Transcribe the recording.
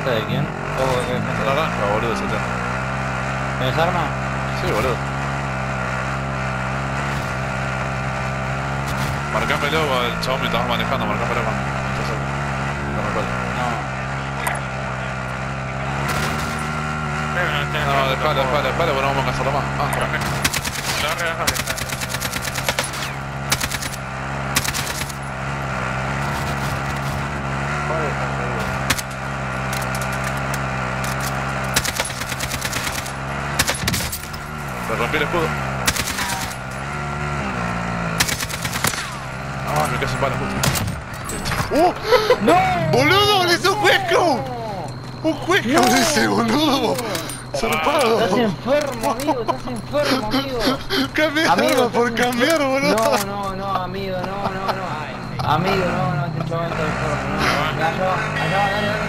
¿Esta de quién? La naranja, boludo, ese tema. ¿Tienes arma? Sí, boludo. Marcámelo al chabón mientras vas manejando, marcámelo cuando estás cerca. No me acuerdo. No, dejalo, porque no vamos a cazarlo más. Ah, por acá. Le rompí el escudo. Ah, me quedé sin balas justo. ¡No! ¡Boludo! ¡Le hizo un hueco! ¡Un hueco ese, boludo! ¡Zarpado! Estás enfermo, amigo, estás enfermo, amigo. Cambiar Amigo, por estás cambiar, boludo. No, amigo, no. Amigo, no, este chabón está enfermo, no. Allá va, dale.